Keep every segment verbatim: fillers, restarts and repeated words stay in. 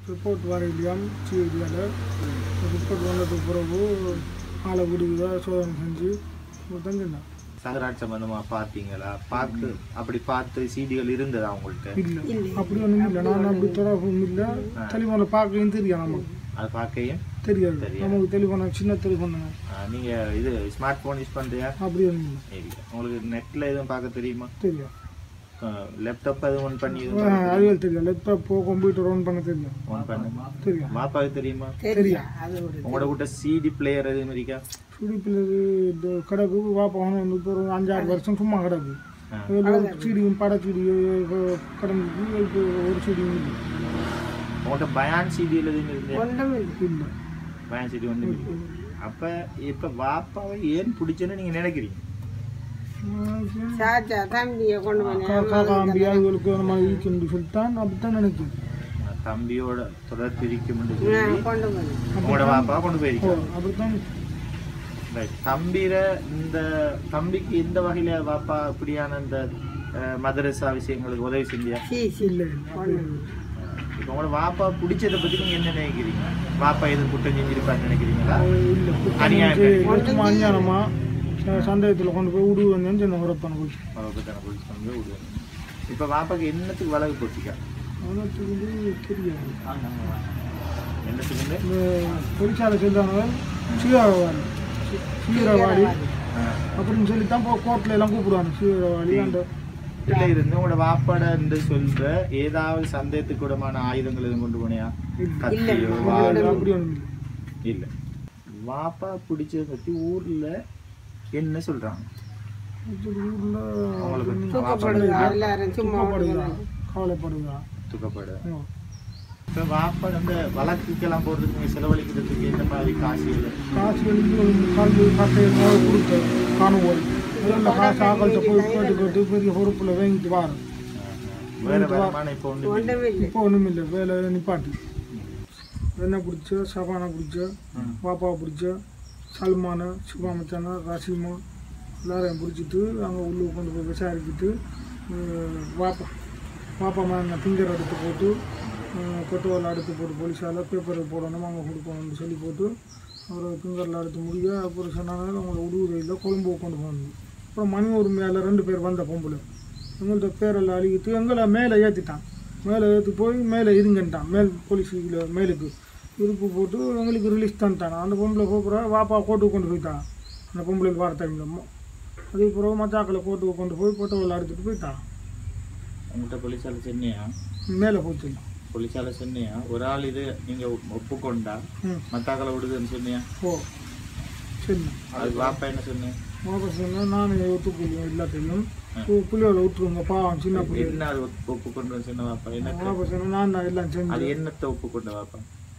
Report வர இல்லையாம் சிஐடியால் report வந்ததுக்கு பிறகு ஆளை விடுவிதா சோதனை செஞ்சு தங்கிருந்தான். சங்கராட் சம்பந்தமாக பார்த்தீங்களா? பார்த்து அப்படி பார்த்து சீடிகள் இருந்ததா அவங்கள்ட்ட? இல்லை, அப்படி ஒன்றும் இல்லை. நான் அப்படி தொடர்பும் இல்லை. தெளிவான பார்க்கையும் தெரியும் நமக்கு. அது பார்க்கையும் தெரியாது நமக்கு. தெளிவான சின்ன தெளிவான நீங்கள் இது ஸ்மார்ட் ஃபோன் யூஸ் பண்ணுறியா? அப்படி ஒன்றும் இல்லை. உங்களுக்கு நெட்டில் எதுவும் பார்க்க தெரியுமா? தெரியும். லேப்டாப் எதுவும் ஒன் பண்ணி அதுவே தெரியும். லேப்டாப்போ கம்ப்யூட்டர் ஒன் பண்ண தெரியும். ஒன் பண்ண தெரியும். மாப்பாவுக்கு தெரியுமா? தெரியும். உங்களோட கூட்ட சிடி பிளேயர் எதுவும் இருக்கா? சிடி பிளேயர் கிடக்கு. வாப்பா வந்து இப்போ ஒரு அஞ்சாறு வருஷம் சும்மா கிடக்கு. சீடியும் பட சீடி கிடந்துச்சு. இப்போ ஒரு சீடியும் இல்லை. உங்கள்கிட்ட பயான் சிடியில் எதுவும் இருந்து இல்லை. பயான் சிடி ஒன்று இல்லை. அப்போ இப்போ வாப்பாவை ஏன் பிடிச்சேன்னு நீங்கள் நினைக்கிறீங்க? தம்பியோட தொடர் பிரிக்கும் உங்களோட வாப்பா கொண்டு போயிருக்கோம். தம்பிர இந்த தம்பிக்கு எந்த வகையில வாப்பா இப்படியான இந்த மதரசா விஷயங்களுக்கு உதவி செஞ்சியா? இப்போ உங்களோட வாப்பா பிடிச்சதை பத்தி நீங்க என்ன நினைக்கிறீங்க? வாப்பா எது குற்றம் செஞ்சிருப்பான்னு நினைக்கிறீங்களா? அநியாயமா சந்தேகத்தில் கொண்டு போய் விடு வந்தேன்னு சொன்ன உரப்பான போச்சு. உரப்பத்தான போச்சு கொண்டு போய் விடுவாங்க. இப்போ வாப்பாக்கு என்னத்துக்கு வழக்கு போச்சுக்கா? அவனுக்கு வந்து தெரியாது என்னத்துக்கு இந்த தொழிற்சாலை செல்றாங்க சீரவாடி சீரவாடி அப்படின்னு சொல்லித்தான் இப்போ கோர்ட்டில் எல்லாம் கூப்பிடுவாங்க. சீரவாடி அந்த இல்லை இருந்து உங்களோட வாப்பாட என்று சொல்ற ஏதாவது சந்தேகத்துக்கு கூடமான ஆயுதங்கள் எதுவும் கொண்டு போனியா? கத்தியோ அப்படி ஒன்றும் இல்லை. வாப்பா பிடிச்சதை பற்றி ஊர்ல என்ன சொல்றாங்க? இப்போ வாப்பா அந்த வழக்குக்கெல்லாம் போடுறதுக்கு செலவழிக்கிறதுக்கு எந்த மாதிரி காசு? காசு கல்வி கட்டை கொடுத்த காணுவோம். காசு ஆக்கள்கிட்ட போய் கேட்டு கேட்டு பெரிய பொறுப்பில் வாங்கிட்டு வாரம். வேற வருமானம் இப்போ ஒன்று இப்போ ஒன்றும் இல்லை. வேலை நிப்பாட்டி என்ன பிடிச்ச சபானா பிடிச்ச பாப்பாவை பிடிச்ச சல்மானை சுபாமச்சானா ராசிமா எல்லாரையும் பிடிச்சிட்டு அங்கே உள்ளே கொண்டு போய் விசாரிச்சுட்டு வாப்பா வாப்பா மேலே ஃபிங்கர் எடுத்து போட்டு கொட்டுவரில் எடுத்து போட்டு போலீஸால் பேப்பரை போடணும் அங்கே கொடுக்கணும்னு சொல்லி போட்டு அவர் ஃபிங்கரில் எடுத்து முடிய அப்புறம் சொன்னாங்க அவங்கள உடுவுறையில் கொழும்பு கொண்டு போகணும். அப்புறம் மணி ஒரு மேலே ரெண்டு பேர் வந்த பொம்பளை எங்கள்கிட்ட பேரெல்லாம் அழிக்கிட்டு எங்களை மேலே ஏற்றிட்டான். மேலே ஏற்றி போய் மேலே இருங்கன்ட்டான். மேல் போலீஸுக்கு மேலுக்கு இருப்பு போட்டு எங்களுக்கு ரிலீஸ் தந்துட்டான். அந்த பொம்பளை போகிற வாப்பா கோர்ட்டுக்கு கொண்டு போயிட்டான். அந்த பொம்பளைக்கு வர டைமில் அதே பிறகு மச்சாக்களை கோர்ட்டுக்கு கொண்டு போய் போட்டோவில் எடுத்துகிட்டு போயிட்டான். உங்கள்கிட்ட போலீஸால சென்னையா மேலே போச்சு. போலீஸால சென்னையா ஒரு ஆள் இது நீங்கள் ஒப்புக்கொண்டா மத்தாக்களை விடுதுன்னு சொன்னியா? ஓ சரி. அது வாப்பா என்ன சொன்னேன்? வாப்பா சொன்னேன் நான் ஒத்துக்கொள்ளுவேன் எல்லாத்தையும் புள்ளியோட விட்டுருங்க பாவம் சின்ன பிள்ளை. என்ன அது ஒப்புக்கொண்டு சொன்ன வாப்பா? என்ன வாப்பா சொன்னேன் நான் தான் எல்லாம் செஞ்சேன். அது என்னத்தை ஒப்புக்கொண்ட வாப்பா?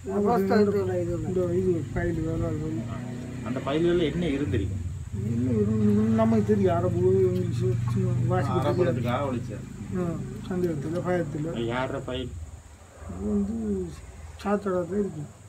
இது பயில் வேலை அந்த பயில்களில் என்ன இருந்திருக்கு? நமக்கு தெரியும். அரபு இங்கிலீஷு வாசிக்கிறதுக்காக ஒழிச்சார். சந்தேகத்தில் பயத்தில் யார பயில் அது வந்து சாத்தடாதான் இருக்கு.